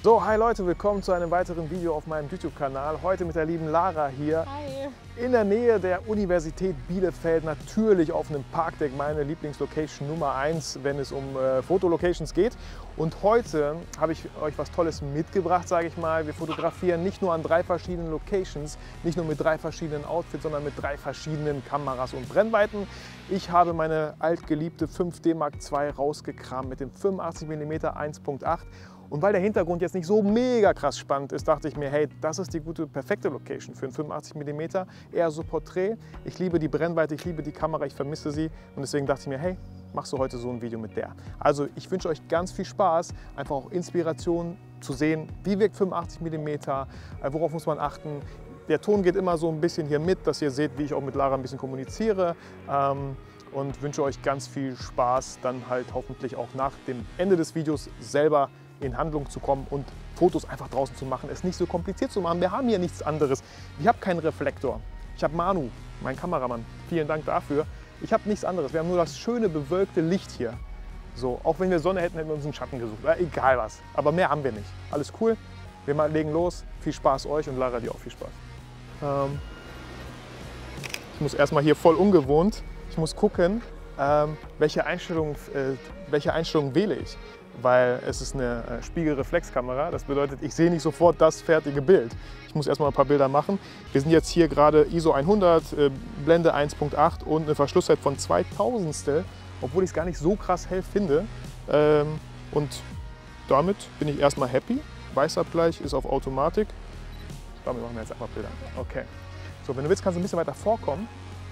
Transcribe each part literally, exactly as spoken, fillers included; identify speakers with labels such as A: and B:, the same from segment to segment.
A: So, hi Leute, willkommen zu einem weiteren Video auf meinem YouTube-Kanal. Heute mit der lieben Lara hier.
B: Hi.
A: In der Nähe der Universität Bielefeld, natürlich auf einem Parkdeck, meine Lieblingslocation Nummer eins, wenn es um äh, Fotolocations geht. Und heute habe ich euch was Tolles mitgebracht, sage ich mal. Wir fotografieren nicht nur an drei verschiedenen Locations, nicht nur mit drei verschiedenen Outfits, sondern mit drei verschiedenen Kameras und Brennweiten. Ich habe meine altgeliebte fünf D Mark zwei rausgekramt mit dem fünfundachtzig Millimeter eins Punkt acht. Und weil der Hintergrund jetzt nicht so mega krass spannend ist, dachte ich mir, hey, das ist die gute, perfekte Location für einen fünfundachtzig Millimeter, eher so Porträt. Ich liebe die Brennweite, ich liebe die Kamera, ich vermisse sie und deswegen dachte ich mir, hey, machst du heute so ein Video mit der. Also ich wünsche euch ganz viel Spaß, einfach auch Inspiration zu sehen, wie wirkt fünfundachtzig Millimeter, worauf muss man achten. Der Ton geht immer so ein bisschen hier mit, dass ihr seht, wie ich auch mit Lara ein bisschen kommuniziere. Ähm, und wünsche euch ganz viel Spaß, dann halt hoffentlich auch nach dem Ende des Videos selber in Handlung zu kommen und Fotos einfach draußen zu machen, es nicht so kompliziert zu machen. Wir haben hier nichts anderes. Ich habe keinen Reflektor. Ich habe Manu, mein Kameramann. Vielen Dank dafür. Ich habe nichts anderes. Wir haben nur das schöne bewölkte Licht hier. So, auch wenn wir Sonne hätten, hätten wir uns einen Schatten gesucht. Ja, egal was. Aber mehr haben wir nicht. Alles cool. Wir mal legen los. Viel Spaß euch und Lara dir auch viel Spaß. Ähm, ich muss erstmal hier voll ungewohnt. Ich muss gucken, ähm, welche Einstellung, äh, welche Einstellung wähle ich. Weil es ist eine äh, Spiegelreflexkamera. Das bedeutet, ich sehe nicht sofort das fertige Bild. Ich muss erstmal ein paar Bilder machen. Wir sind jetzt hier gerade I S O hundert, äh, Blende eins Punkt acht und eine Verschlusszeit von zweitausendstel, obwohl ich es gar nicht so krass hell finde. Ähm, und damit bin ich erstmal happy. Weißabgleich ist auf Automatik. Damit machen wir jetzt einfach Bilder. Okay. So, wenn du willst, kannst du ein bisschen weiter vorkommen.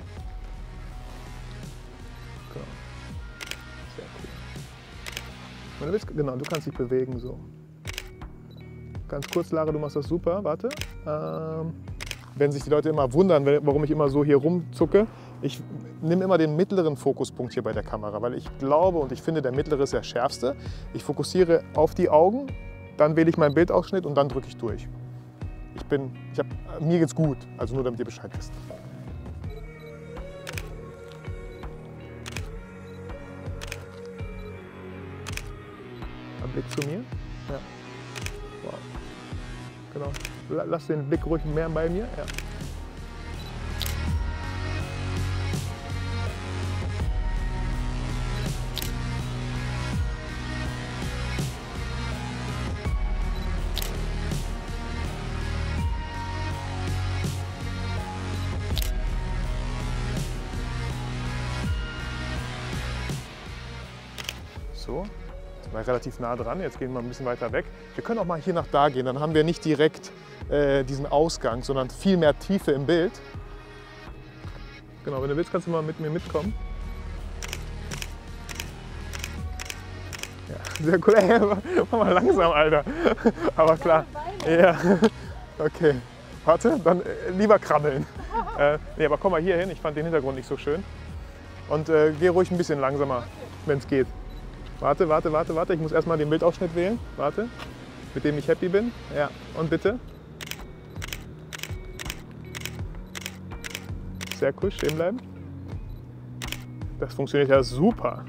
A: Genau. Sehr cool. Wenn du willst, genau, du kannst dich bewegen so. Ganz kurz, Lara, du machst das super. Warte. Ähm, wenn sich die Leute immer wundern, warum ich immer so hier rumzucke, ich nehme immer den mittleren Fokuspunkt hier bei der Kamera, weil ich glaube und ich finde, der mittlere ist der schärfste. Ich fokussiere auf die Augen, dann wähle ich meinen Bildausschnitt und dann drücke ich durch. Ich bin, ich hab, mir geht's gut, also nur damit ihr Bescheid wisst. Blick zu mir. Ja. Wow. Genau. Lass den Blick ruhig mehr bei mir. Ja. So. Relativ nah dran, jetzt gehen wir ein bisschen weiter weg. Wir können auch mal hier nach da gehen, dann haben wir nicht direkt äh, diesen Ausgang, sondern viel mehr Tiefe im Bild. Genau, wenn du willst, kannst du mal mit mir mitkommen. Ja, sehr cool. Ey, mach mal langsam, Alter. Aber klar. Ja, okay. Warte, dann äh, lieber krabbeln. Äh, nee, aber komm mal hier hin, ich fand den Hintergrund nicht so schön. Und äh, geh ruhig ein bisschen langsamer, wenn es geht. Warte, warte, warte, warte. Ich muss erstmal den Bildausschnitt wählen. Warte, mit dem ich happy bin. Ja, und bitte. Sehr cool, stehen bleiben. Das funktioniert ja super.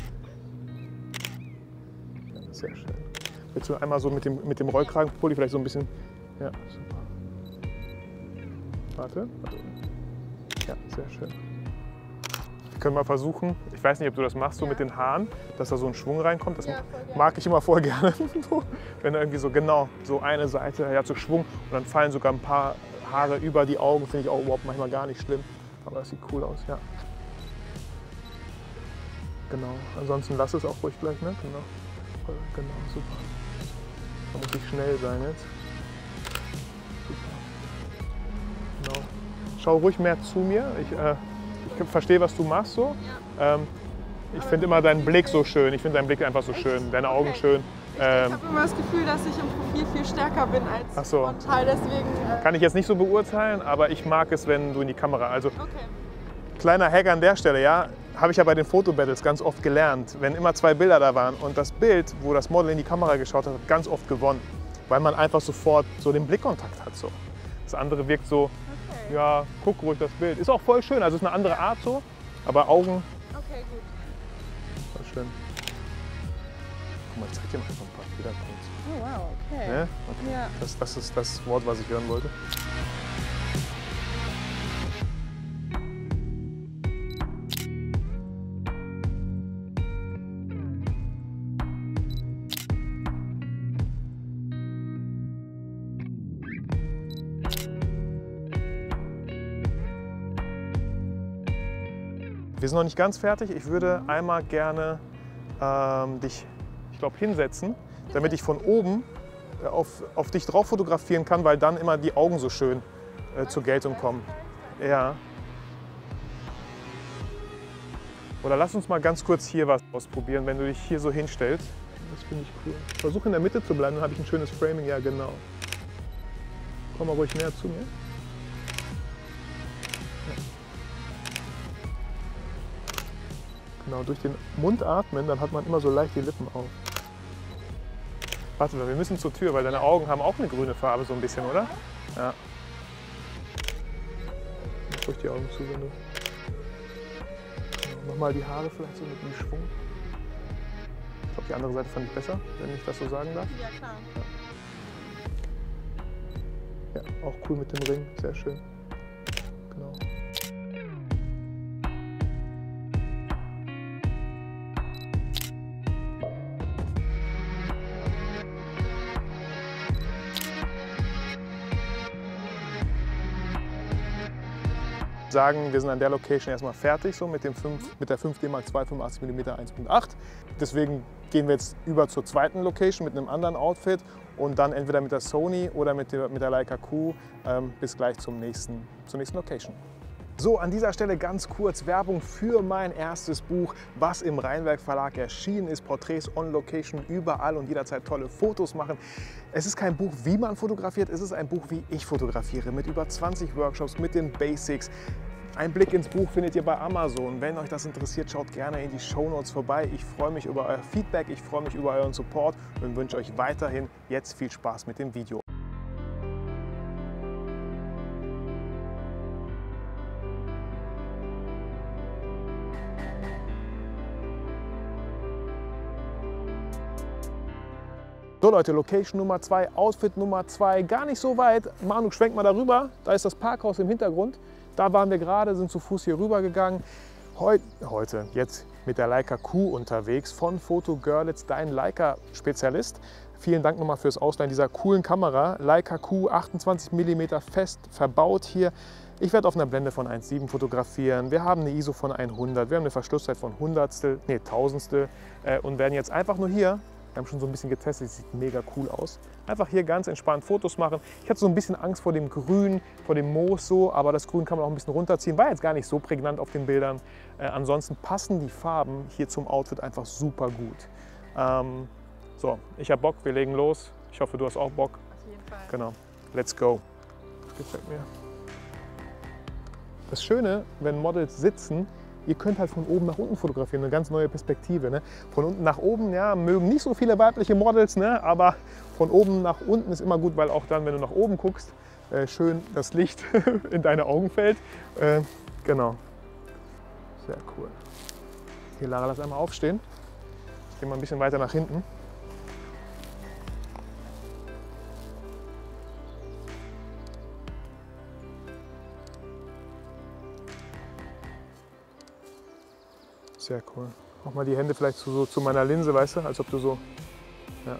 A: Ja, sehr schön. Willst du einmal so mit dem, mit dem Rollkragenpulli vielleicht so ein bisschen. Ja, super. Warte. Ja, sehr schön. Wir können mal versuchen, ich weiß nicht, ob du das machst, so ja. Mit den Haaren, dass da so ein Schwung reinkommt. Das ja, mag ich immer voll gerne. Wenn da irgendwie so genau so eine Seite ja, hat so Schwung und dann fallen sogar ein paar Haare über die Augen, finde ich auch überhaupt manchmal gar nicht schlimm. Aber das sieht cool aus, ja. Genau, ansonsten lass es auch ruhig gleich, ne? Genau, genau, super. Da muss ich schnell sein jetzt. Super. Genau. Schau ruhig mehr zu mir. Ich, äh, Ich verstehe, was du machst so. Ja. Ähm, ich finde immer deinen Blick so schön. Ich finde deinen Blick einfach so Echt? schön, deine Augen okay. schön.
B: Ich, ähm, ich habe immer das Gefühl, dass ich im Profil viel stärker bin als
A: Ach so.
B: frontal. Deswegen, äh
A: Kann ich jetzt nicht so beurteilen, aber ich mag es, wenn du in die Kamera. Also
B: okay.
A: Kleiner Hack an der Stelle, ja, habe ich ja bei den Fotobattles ganz oft gelernt. Wenn immer zwei Bilder da waren und das Bild, wo das Model in die Kamera geschaut hat, hat ganz oft gewonnen, weil man einfach sofort so den Blickkontakt hat. So. Das andere wirkt so. Okay. Ja, guck ruhig das Bild. Ist auch voll schön, also ist eine andere Art so, aber Augen.
B: Okay, gut.
A: Voll schön. Guck mal, ich zeig dir mal einfach ein paar. Fehlerkunst.
B: Oh wow, okay.
A: Ne? Okay.
B: Ja.
A: Das, das ist das Wort, was ich hören wollte. Wir sind noch nicht ganz fertig. Ich würde einmal gerne ähm, dich, ich glaube, hinsetzen, damit ich von oben auf, auf dich drauf fotografieren kann, weil dann immer die Augen so schön äh, zur Geltung kommen. Ja. Oder lass uns mal ganz kurz hier was ausprobieren, wenn du dich hier so hinstellst. Das finde ich cool. Versuch in der Mitte zu bleiben, dann habe ich ein schönes Framing. Ja, genau. Komm mal ruhig näher zu mir. Genau, durch den Mund atmen, dann hat man immer so leicht die Lippen auf. Warte mal, wir müssen zur Tür, weil deine Augen haben auch eine grüne Farbe, so ein bisschen, oder? Ja. Mach ruhig die Augen zu, wenn du... Genau, nochmal die Haare vielleicht so mit dem Schwung. Ich glaube, die andere Seite fand ich besser, wenn ich das so sagen darf.
B: Ja, klar.
A: Ja, ja, auch cool mit dem Ring, sehr schön. Genau. Sagen, wir sind an der Location erstmal fertig so mit, dem fünf, mit der fünf D Mark zwei fünfundachtzig Millimeter eins Punkt acht. Deswegen gehen wir jetzt über zur zweiten Location mit einem anderen Outfit und dann entweder mit der Sony oder mit der, mit der Leica Q ähm, bis gleich zum nächsten, zur nächsten Location. So, an dieser Stelle ganz kurz Werbung für mein erstes Buch, was im Rheinwerk Verlag erschienen ist. Porträts on Location, überall und jederzeit tolle Fotos machen. Es ist kein Buch, wie man fotografiert, es ist ein Buch, wie ich fotografiere, mit über zwanzig Workshops, mit den Basics. Ein Blick ins Buch findet ihr bei Amazon. Wenn euch das interessiert, schaut gerne in die Shownotes vorbei. Ich freue mich über euer Feedback, ich freue mich über euren Support und wünsche euch weiterhin jetzt viel Spaß mit dem Video. So Leute, Location Nummer zwei, Outfit Nummer zwei, gar nicht so weit. Manu, schwenk mal darüber. Da ist das Parkhaus im Hintergrund. Da waren wir gerade, sind zu Fuß hier rüber gegangen. Heut, heute, jetzt mit der Leica Q unterwegs von Photo Görlitz, dein Leica-Spezialist. Vielen Dank nochmal fürs Ausleihen dieser coolen Kamera. Leica Q, achtundzwanzig Millimeter fest verbaut hier. Ich werde auf einer Blende von eins Komma sieben fotografieren. Wir haben eine I S O von hundert, wir haben eine Verschlusszeit von Hundertstel, nee, Tausendstel äh, und werden jetzt einfach nur hier, wir haben schon so ein bisschen getestet, sieht mega cool aus. Einfach hier ganz entspannt Fotos machen. Ich hatte so ein bisschen Angst vor dem Grün, vor dem Moos so, aber das Grün kann man auch ein bisschen runterziehen. War jetzt gar nicht so prägnant auf den Bildern. Äh, ansonsten passen die Farben hier zum Outfit einfach super gut. Ähm, so, ich habe Bock, wir legen los. Ich hoffe, du hast auch Bock.
B: Auf jeden Fall.
A: Genau, let's go. Das gefällt mir. Das Schöne, wenn Models sitzen, ihr könnt halt von oben nach unten fotografieren, eine ganz neue Perspektive. Ne? Von unten nach oben, ja, mögen nicht so viele weibliche Models, ne? Aber von oben nach unten ist immer gut, weil auch dann, wenn du nach oben guckst, äh, schön das Licht in deine Augen fällt. Äh, genau, sehr cool. Hier, Lara, lass einmal aufstehen. Ich gehe mal ein bisschen weiter nach hinten. Sehr cool. Auch mal die Hände vielleicht zu, so zu meiner Linse, weißt du, als ob du so. Ja.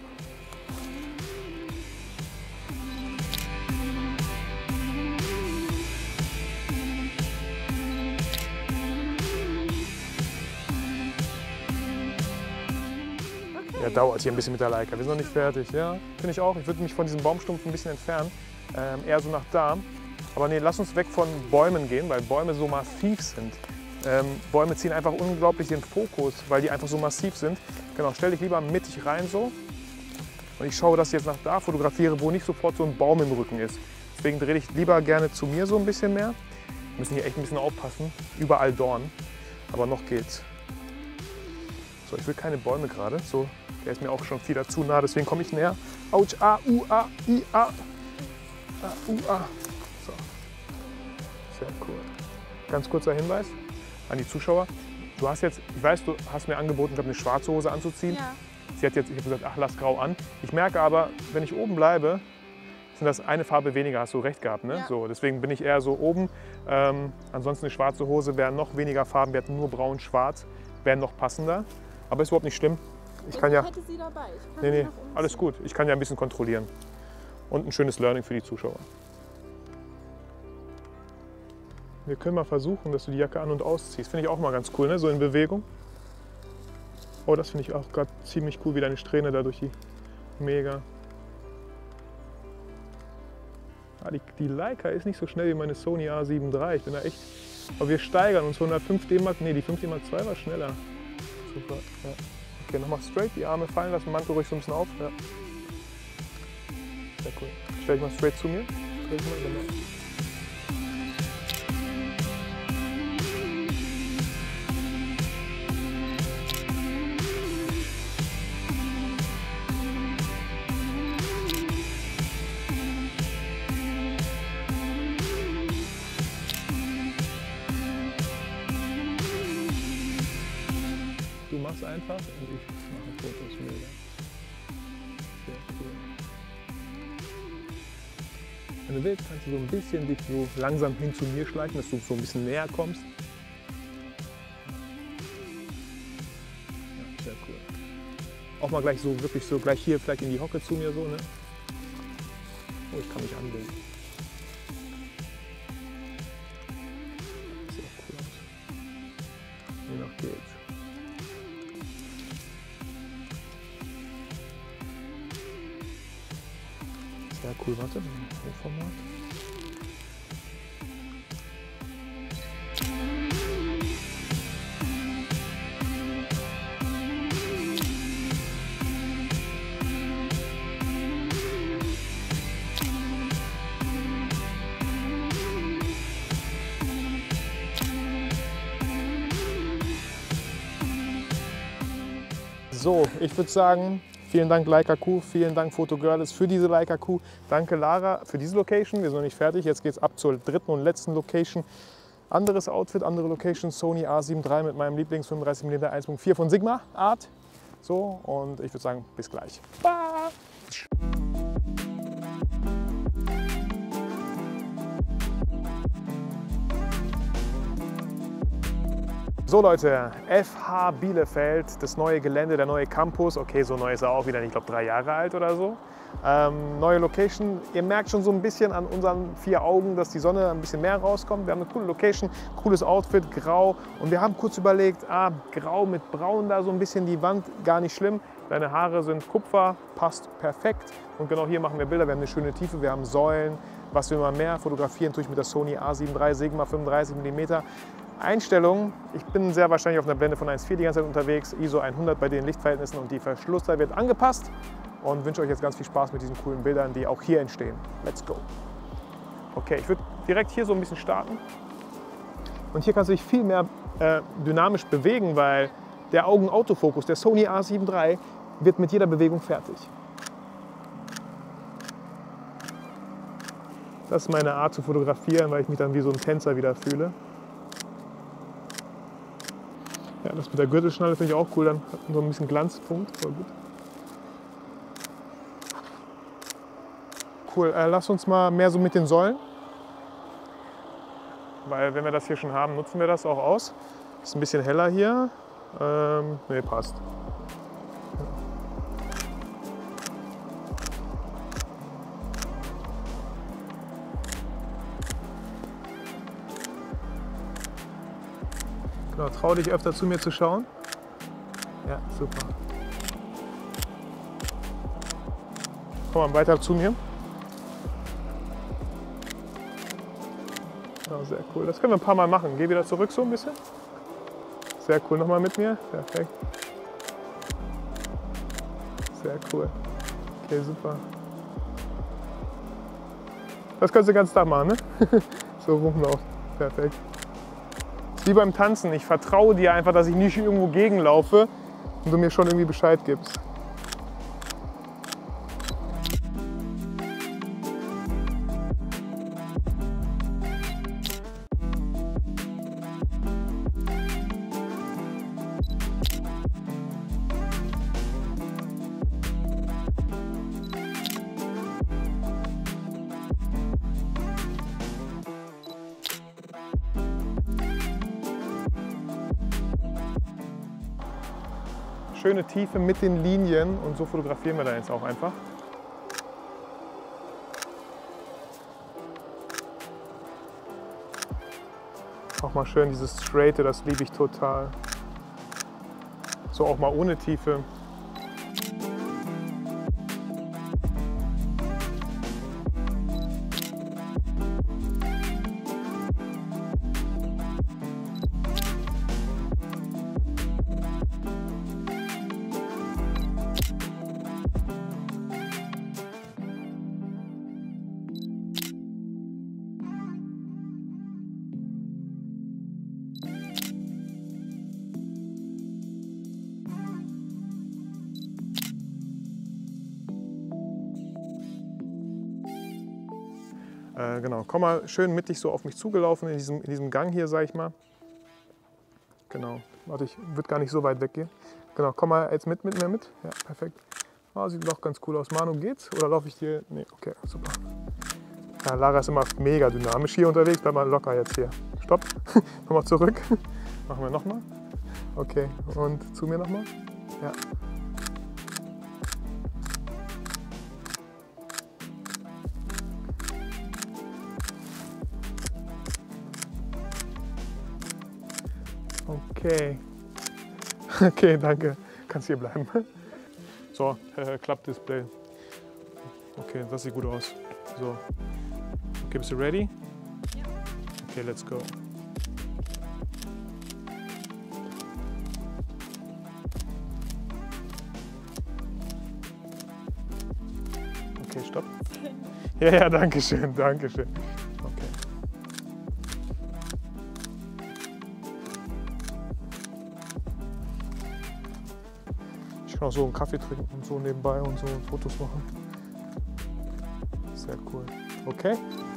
A: Okay. Ja, dauert hier ein bisschen mit der Leica. Wir sind noch nicht fertig. Ja, finde ich auch. Ich würde mich von diesem Baumstumpf ein bisschen entfernen. Ähm, eher so nach da. Aber nee, lass uns weg von Bäumen gehen, weil Bäume so massiv sind. Ähm, Bäume ziehen einfach unglaublich den Fokus, weil die einfach so massiv sind. Genau, stell dich lieber mittig rein so. Und ich schaue, dass ich jetzt nach da fotografiere, wo nicht sofort so ein Baum im Rücken ist. Deswegen drehe ich lieber gerne zu mir so ein bisschen mehr. Wir müssen hier echt ein bisschen aufpassen. Überall Dorn. Aber noch geht's. So, ich will keine Bäume gerade. So, der ist mir auch schon viel zu nah, deswegen komme ich näher. Autsch, A, U, A, I, A. A, U, A. So. Sehr cool. Ganz kurzer Hinweis an die Zuschauer. Du hast jetzt, ich weiß, du hast mir angeboten, eine schwarze Hose anzuziehen.
B: Ja.
A: Sie hat jetzt, ich habe gesagt, ach, lass grau an. Ich merke aber, wenn ich oben bleibe, sind das eine Farbe weniger, hast du recht gehabt. Ne?
B: Ja.
A: So, deswegen bin ich eher so oben. Ähm, ansonsten eine schwarze Hose wären noch weniger Farben, wir hätten nur braun, schwarz, wären noch passender. Aber ist überhaupt nicht schlimm. Ich kann ja,
B: hätte sie dabei. Ich kann
A: nee,
B: sie
A: nee,
B: noch umziehen.
A: alles gut. Ich kann ja ein bisschen kontrollieren. Und ein schönes Learning für die Zuschauer. Wir können mal versuchen, dass du die Jacke an- und ausziehst. Finde ich auch mal ganz cool, ne? So in Bewegung. Oh, das finde ich auch gerade ziemlich cool, wie deine Strähne da durch die... Mega. Ah, die, die Leica ist nicht so schnell wie meine Sony A sieben drei. Ich bin da echt... Aber wir steigern uns. hundertfünf D Mark... Nee, die fünf D Mark zwei war schneller. Super. Ja. Okay, nochmal straight. Die Arme fallen lassen. Mantel ruhig so ein bisschen auf. Ja. Sehr cool. Stell dich mal straight zu mir. Stell dich mal, genau. Du machst einfach und ich mache Fotos mit. Sehr cool. Wenn du willst, kannst du so ein bisschen dich so langsam hin zu mir schleichen, dass du so ein bisschen näher kommst. Ja, sehr cool. Auch mal gleich so wirklich so gleich hier vielleicht in die Hocke zu mir so, ne? Oh, ich kann mich anlegen. Sieht auch cool aus. Wie noch geht's. Sehr cool, warte, Hochformat. So, ich würde sagen, vielen Dank Leica Q, vielen Dank Photogirls für diese Leica Q. Danke Lara für diese Location. Wir sind noch nicht fertig. Jetzt geht es ab zur dritten und letzten Location. Anderes Outfit, andere Location, Sony A sieben drei mit meinem Lieblings fünfunddreißig Millimeter eins Punkt vier von Sigma Art. So, und ich würde sagen, bis gleich. Bye. So Leute, F H Bielefeld, das neue Gelände, der neue Campus. Okay, so neu ist er auch wieder, ich glaube drei Jahre alt oder so. Ähm, neue Location. Ihr merkt schon so ein bisschen an unseren vier Augen, dass die Sonne ein bisschen mehr rauskommt. Wir haben eine coole Location, cooles Outfit, grau. Und wir haben kurz überlegt, ah, grau mit braun da so ein bisschen die Wand, gar nicht schlimm. Deine Haare sind Kupfer, passt perfekt. Und genau hier machen wir Bilder. Wir haben eine schöne Tiefe, wir haben Säulen. Was wir mal mehr fotografieren, tue ich mit der Sony A sieben drei Sigma fünfunddreißig Millimeter. Einstellung, ich bin sehr wahrscheinlich auf einer Blende von eins Komma vier die ganze Zeit unterwegs, I S O hundert bei den Lichtverhältnissen und die Verschlusszeit wird angepasst und wünsche euch jetzt ganz viel Spaß mit diesen coolen Bildern, die auch hier entstehen. Let's go! Okay, ich würde direkt hier so ein bisschen starten und hier kannst du dich viel mehr äh, dynamisch bewegen, weil der Augenautofokus, der Sony A sieben drei, wird mit jeder Bewegung fertig. Das ist meine Art zu fotografieren, weil ich mich dann wie so ein Tänzer wieder fühle. Ja, das mit der Gürtelschnalle finde ich auch cool, dann hat man so ein bisschen Glanzpunkt, voll gut. Cool, äh, lass uns mal mehr so mit den Säulen, weil wenn wir das hier schon haben, nutzen wir das auch aus. Ist ein bisschen heller hier, ähm, ne, passt. Genau, trau dich öfter zu mir zu schauen. Ja, super. Komm mal weiter zu mir. Ja, sehr cool. Das können wir ein paar Mal machen. Geh wieder zurück so ein bisschen. Sehr cool. Nochmal mit mir. Perfekt. Sehr cool. Okay, super. Das kannst du den ganzen Tag machen, ne? So rumlaufen. Perfekt. Wie beim Tanzen, ich vertraue dir einfach, dass ich nicht irgendwo gegenlaufe und du mir schon irgendwie Bescheid gibst. schöne Tiefe mit den Linien und so fotografieren wir da jetzt auch einfach. Auch mal schön dieses Straighte, das liebe ich total. So auch mal ohne Tiefe. Äh, genau, komm mal schön mittig so auf mich zugelaufen in diesem, in diesem Gang hier, sag ich mal. Genau, warte, ich würde gar nicht so weit weggehen. Genau, komm mal jetzt mit, mit mir mit. Ja, perfekt. Oh, sieht doch ganz cool aus. Manu, geht's? Oder laufe ich dir? Nee, okay, super. Ja, Lara ist immer mega dynamisch hier unterwegs. Bleib mal locker jetzt hier. Stopp. Nochmal zurück. Machen wir nochmal. Okay, und zu mir nochmal. Ja. Okay. Okay, danke. Kannst hier bleiben. So, äh, Klappdisplay. Okay, das sieht gut aus. So. Okay, bist du ready?
B: Ja.
A: Okay, let's go. Okay, stopp. Ja, ja, danke schön, danke schön. Okay. Ich kann auch so einen Kaffee trinken und so nebenbei und so Fotos machen. Sehr cool. Okay.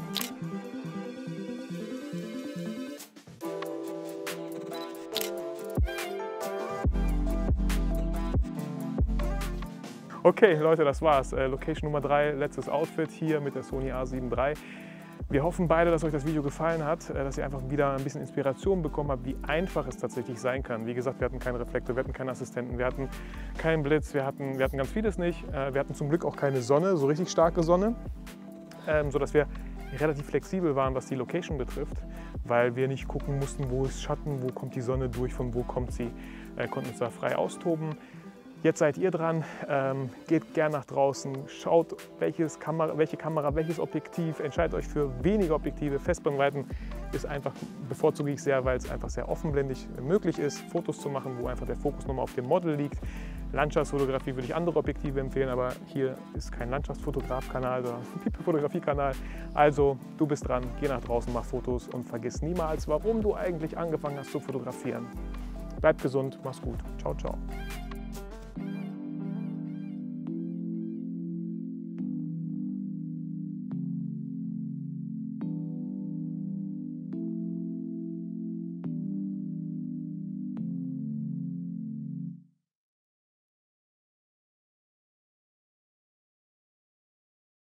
A: Okay, Leute, das war's. Äh, Location Nummer drei, letztes Outfit hier mit der Sony A sieben drei. Wir hoffen beide, dass euch das Video gefallen hat, äh, dass ihr einfach wieder ein bisschen Inspiration bekommen habt, wie einfach es tatsächlich sein kann. Wie gesagt, wir hatten keinen Reflektor, wir hatten keinen Assistenten, wir hatten keinen Blitz, wir hatten, wir hatten ganz vieles nicht. Äh, wir hatten zum Glück auch keine Sonne, so richtig starke Sonne, ähm, sodass wir relativ flexibel waren, was die Location betrifft, weil wir nicht gucken mussten, wo ist Schatten, wo kommt die Sonne durch, von wo kommt sie. Äh, konnten uns da frei austoben. Jetzt seid ihr dran, ähm, geht gern nach draußen, schaut, welches Kamera, welche Kamera, welches Objektiv, entscheidet euch für wenige Objektive. Festbrennweiten ist einfach, bevorzuge ich sehr, weil es einfach sehr offenblendig möglich ist, Fotos zu machen, wo einfach der Fokus nochmal auf dem Model liegt. Landschaftsfotografie würde ich andere Objektive empfehlen, aber hier ist kein Landschaftsfotograf-Kanal, sondern ein People-Fotografie-Kanal. Also du bist dran, geh nach draußen, mach Fotos und vergiss niemals, warum du eigentlich angefangen hast zu fotografieren. Bleibt gesund, mach's gut. Ciao, ciao.